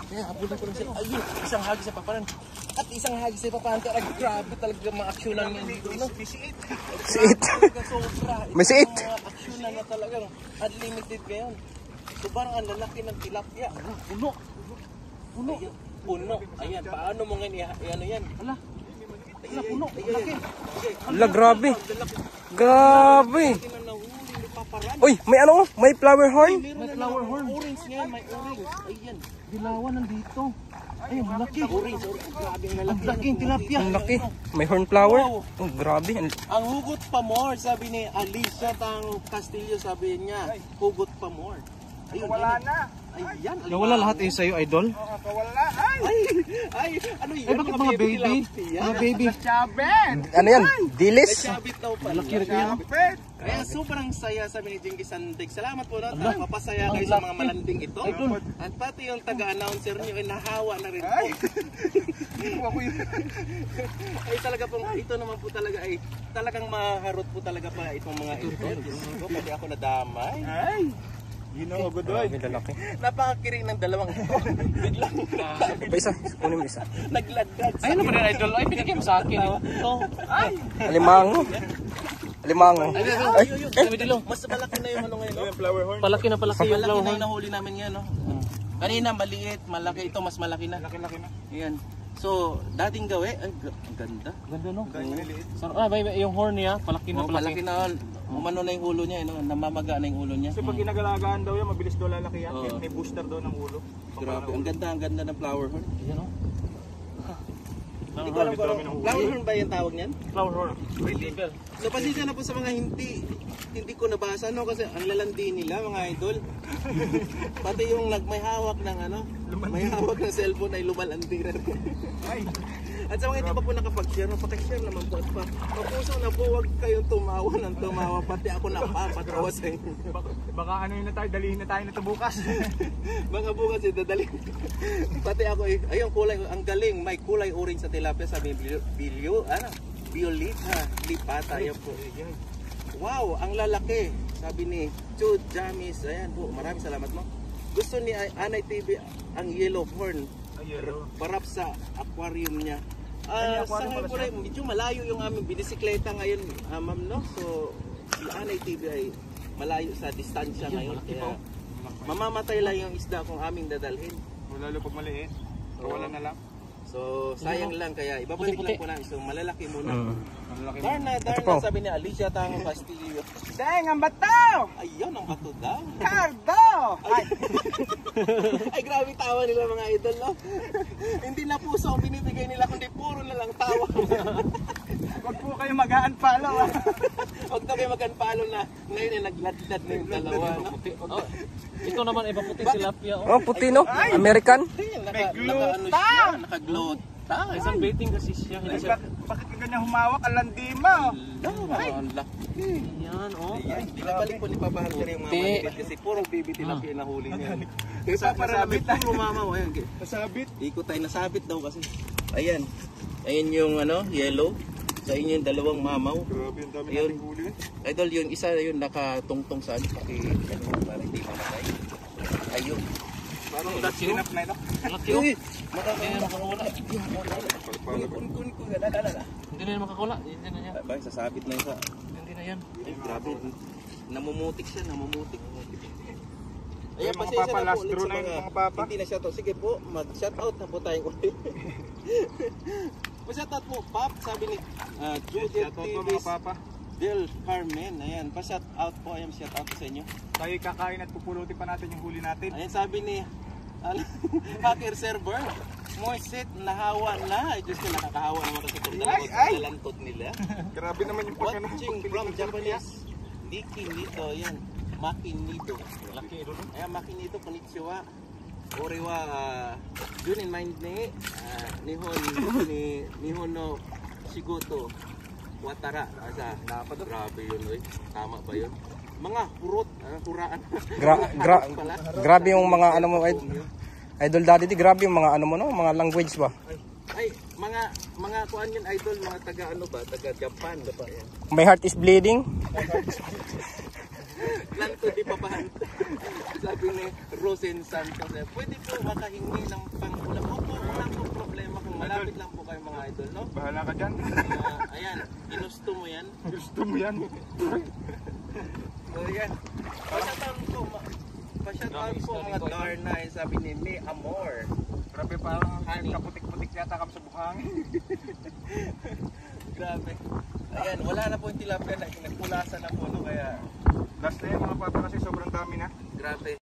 Kaya abutin ko lang sila. Ayun, isang hagi sa paparan. At isang hagi sa paparan. Grabe talaga mga aksyonan yan dito. Siit. Siit. Sobra. May siit. Mga aksyonan na talagang unlimited ngayon. So parang ang lalaki ng tilapia. Puno. Puno. Ayan, paano mo ngayon ano yan? Hala. Puno. Laki. Hala, grabe. Grabe. Uy, may ano? May flower horn? May flower horn. Orange ngayon, may orange. Ayan. Dilawan nandito. Ayun, malaki. Orange. Grabe ang lalaki. Ang laking tilapia. Ang laki. May horn flower. Oh, grabe. Ang hugot pa more, sabi ni Alicia Tang Castillo, sabi niya, hugot pa more. Ayun, Wala na. Ayan. Nawala lahat eh sa'yo, idol. Kawala. Ay, ano yun? Ay, bakit mga baby? Mga baby. Chabet. Ano yan? Dilis? Sabit daw pala. Chabet. Kaya sobrang saya, sabi ni Jinky Sandig. Salamat po na. Mapasaya kayo sa mga malanding ito. At pati yung taga-announcer niyo ay nahawa na rin po. Ay talaga pong, ito naman po talaga ay talagang maharot po talaga pa itong mga ito. Pati ako nadamay. Ay. Gino, good boy. Lalaki. Napakakiring ng dalawang ito. Biglang Pa isa. Kunin mo isa. naglagdag. Ay, ano ba na idol? Ay, binigay mo sa akin. Ito. Ay. Alimango. Alimango. Ay, mas malaki na yung ano ngayon. No? Flower horn. Palaki na palaki yung Malaki flower na horn. yung nahuli namin ngayon. No? Kanina maliit, malaki. Ito mas malaki na. Laki-laki na. Ayan. So, dating gawi, ang ganda. Ganda no? Maliliit. Yung horn niya, palaki na Oh, malaki palaki. na. Umano na yung ulo niya, no? Namamaga na yung ulo niya. Kasi pag ginagalagaan daw yan, mabilis daw lalaki yan. Oo. Kaya may booster daw ng ulo. Grabe, ang ganda ng flower horn. Yan no? Hindi ko alam kung flower horn ba yung tawag niyan? Flower horn. Liver. So, pasensya na po sa mga hindi ko nabasa, no? Kasi ang lalandi nila, mga idol. Pati yung may hawak ng may hawak ng cellphone ay lumalandi rin. Ay. At sa mga hindi pa po nakapag-share, pakishare naman po. At papuso na po, huwag kayong tumawa ng tumawa. Pati ako napapatawa sa inyo. Baka ano yun na tayo, dalihin na tayo na ito bukas. Mga bukas yung dadalhin. Pati ako, ayun kulay, ang galing. May kulay orange sa tilapia, sabi Violeta, lipata, ayun po. Wow, ang lalaki. Sabi ni Jude Jamis, ayan po, maraming salamat mo. Gusto ni Anay TV ang yellow horn. Parap sa aquarium niya. Sa ngayon po rin, medyo malayo yung aming binisikleta ngayon, ma'am, no? So, si Anay TV ay malayo sa distansya ngayon. Kaya mamamatay lang yung isda kung aming dadalhin. Lalo pag maliit. Wala na lang. So, sayang lang. Kaya ibabalik lang po namin. So, malalaki muna. Malaki. Darna, sabi ni Alicia Tang Castillo. Dang, ang bato! Ayun, ang bato daw. Cardo! Ay. Ay, grabe tawa nila mga idol, no? Hindi na puso ang binibigay nila, kundi puro na lang tawa. Huwag po kayo mag-unfollow. Huwag na kayo mag-unfollow na. Ngayon ay nagladlad na yung dalawa, no? Oh, ito naman ay puti tilapia. Oh, puti no? American? Ayun, May naka-glota. Isang baiting kasi siya. Hindi siya. Bakit ka ganyan humawak? Ang landi mo. Ang laki. Yan oh. Ayan, binabalik po ni Papa Hunter yung mga maliit kasi puro baby tilapia na huli niya. Kaya nasabit puro mama mo. Ayan, Nasabit. ikot tayo, nasabit daw kasi. Ayan. Ayan yung yellow. Sa inyo yung dalawang mamaw. Grabe, ang dami Ayun. nating huli. Idol, yung isa yun nakatungtong saan. Para hindi mamatay. Ayun. Parang sinap na ito. Laki oh. Uy! Hindi na makakawala. Kun. Lalala. Hindi na makakawala. Hindi na yan. Abay, sasabit na yun sa... Hindi na yan. Ay, grabe. Namumutik siya, namumutik. Ayan, mga papa, last draw na yung mga papa. Hindi na shoutout. Sige po, mag-shoutout na po tayong ulit. Pa-shoutout po, Pop. Sabi ni Judith Shoutout po mga Davis papa. Del Carmen. Ayan, pa-shoutout po. Ayan, shoutout po sa inyo. Tayo kakain at pupulutin pa natin yung huli natin. Ayan, sabi ni Hacker Server. Moiset, nahawa na. Ay, Diyos ko, nakakahawa naman kasi itong dalalantot nila. Grabe naman yung pagkano. Watching from Japanese. Diki nito, ayan. Makinito. Laki ito. Ayan, Makinito, konnichiwa. Orewa, yun in mind Nihon no Shigoto Watara. Asa, grabe yun, oy. Tama ba yun? Mga hurot, huraan. Grabe yung mga ano mo, Idol Daddy, grabe yung mga ano mo no, mga language ba? Ay, mga kuan yun, idol, mga taga ano ba, taga Japan ba pa yan. My heart is bleeding. Lanto di papahan. Sabi ni Rosen Santos, pwede po makahingi ng idol, no? Bahala ka dyan. Ayan, ginusto mo yan. Gusto mo yan. So yan. Pa-shoutout po mga Darna. Sabi ni Me Amor. Grabe parang Honey. kaputik-putik yata kami sa buhangin. Grabe. Ayan, wala na po yung tilapia na nagpulasan na po, no? Kaya Last na yan mga papa kasi sobrang dami na. grabe.